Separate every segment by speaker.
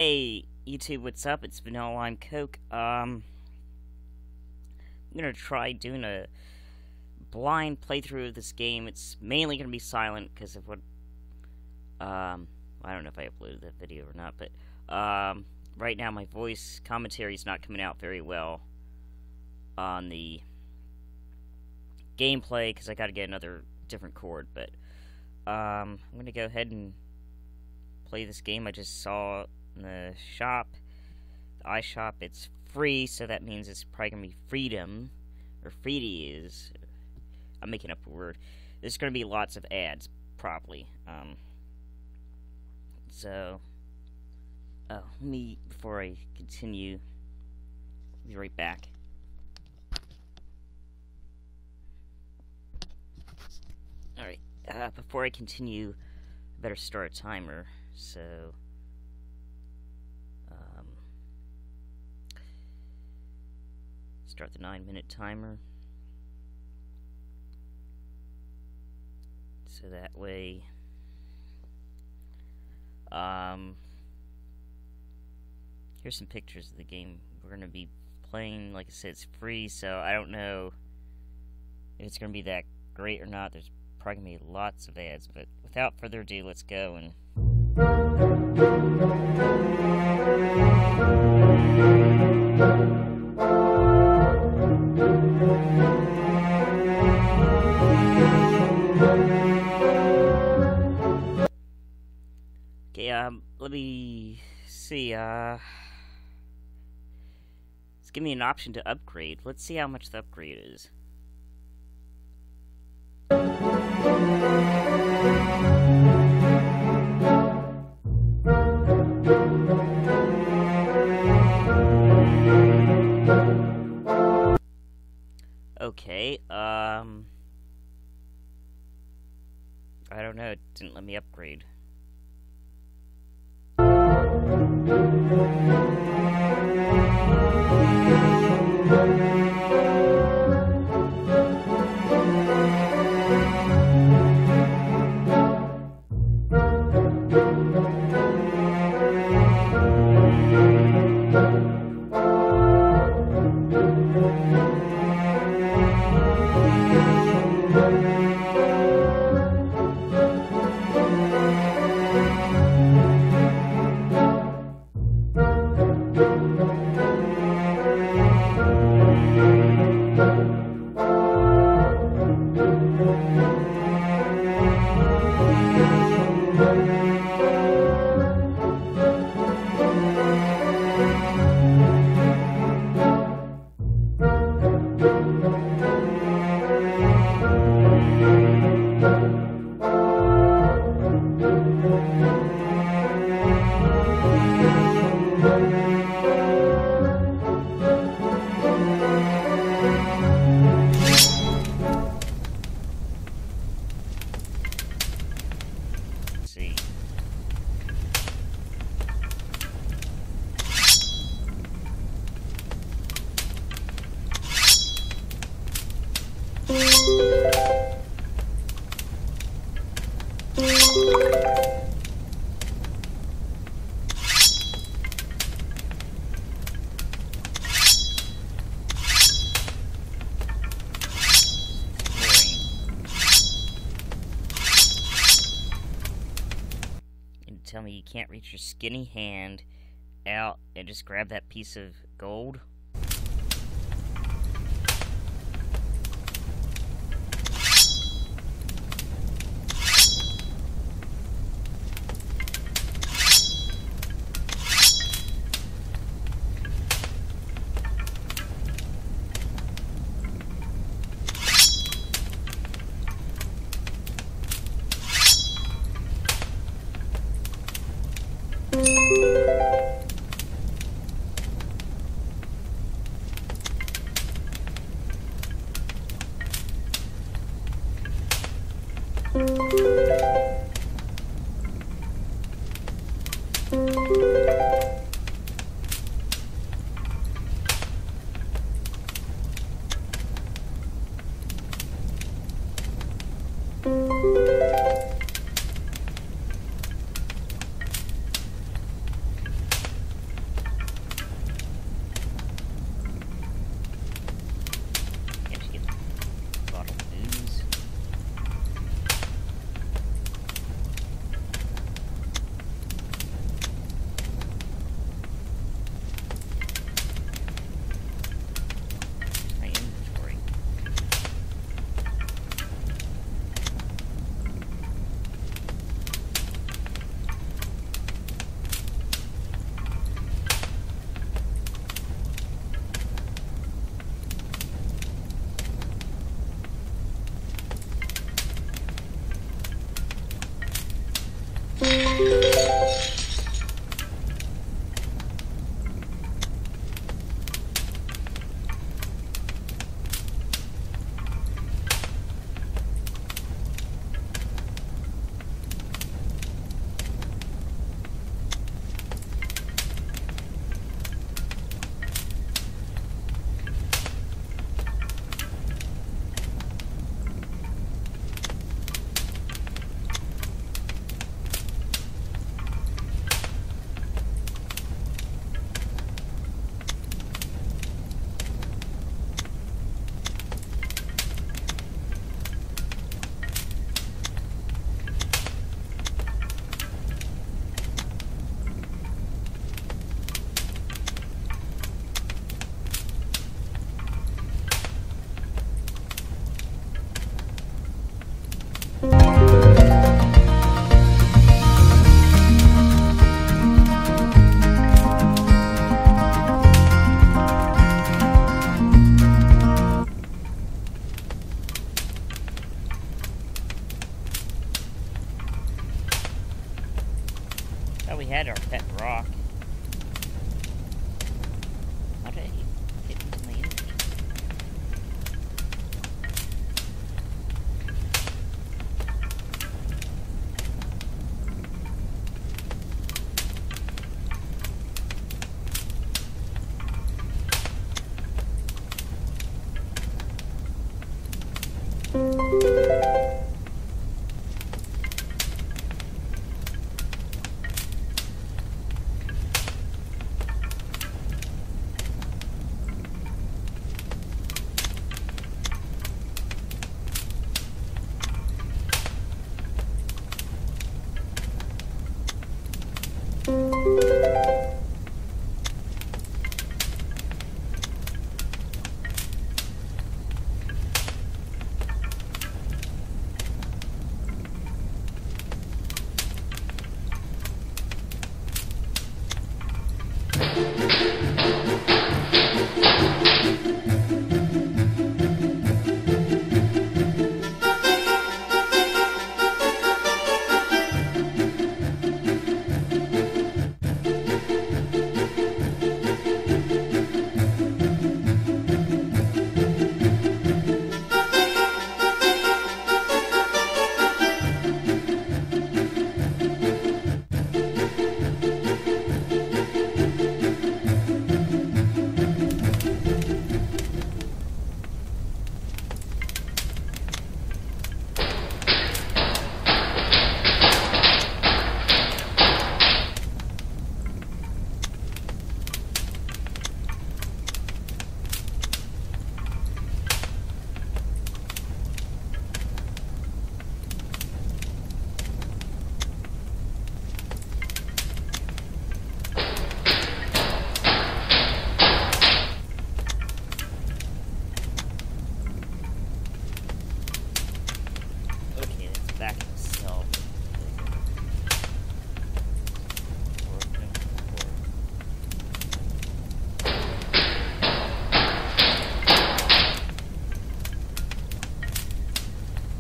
Speaker 1: Hey, YouTube, what's up? It's Vanilla Lime Coke. I'm gonna try doing a blind playthrough of this game. It's mainly gonna be silent because of what, I don't know if I uploaded that video or not, but, right now my voice commentary is not coming out very well on the gameplay because I gotta get another different cord, but, I'm gonna go ahead and play this game I just saw in the shop, the iShop. It's free, so that means it's probably gonna be Freedom, or Freedy is. I'm making up a word. There's gonna be lots of ads, probably. Before I continue, I'll be right back. Alright, before I continue, I better start a timer, so start the 9-minute timer, so that way, here's some pictures of the game we're gonna be playing. Like I said, it's free, so I don't know if it's gonna be that great or not. There's probably gonna be lots of ads, but without further ado, let's go and let me see, it's giving me an option to upgrade. Let's see how much the upgrade is. Okay, I don't know, it didn't let me upgrade. Tell me you can't reach your skinny hand out and just grab that piece of gold?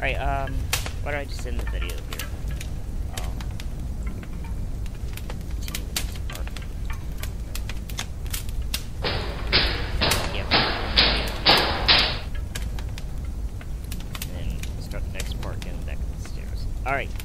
Speaker 1: Alright, why don't I just end the video here? Continue the next part. Yep. And then start the next part, going back up the stairs. Alright.